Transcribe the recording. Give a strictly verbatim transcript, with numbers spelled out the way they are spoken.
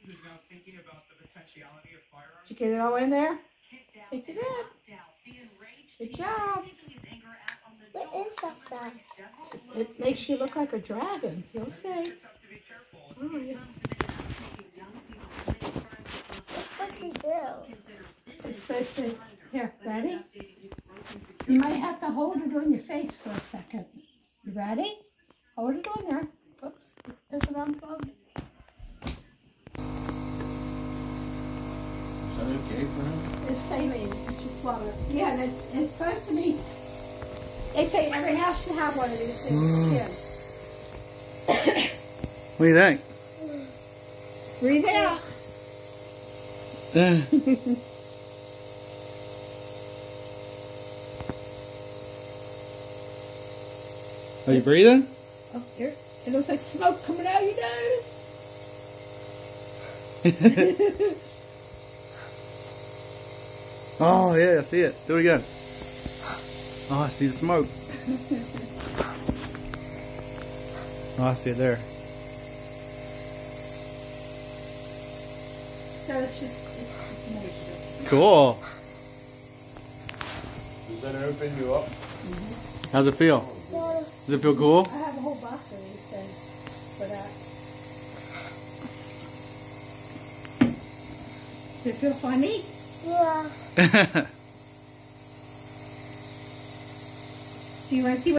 Did you get it all in there? Take it in. Good job. What is that stuff? It makes you look like a dragon. You'll see. Oh, yeah. What's it do? It's supposed to... Here, ready? You might have to hold it on your face for a second. You ready? Hold it on there. Oops. Is it unplugged? Is that okay for him? It's saline. It's just water. Yeah, and it's, it's supposed to be... They say every house should have one of these things. Yeah. What do you think? Breathe out. Are you breathing? Oh, here. It looks like smoke coming out of your nose. Oh, yeah, I see it. Do it again. Oh, I see the smoke. Oh, I see it there. So it's just, it's just moisture. Cool. Does that open you up? Mm-hmm. How's it feel? Yeah. Does it feel cool? I have a whole box of these things for that. Does it feel funny? Yeah. Do you want to see what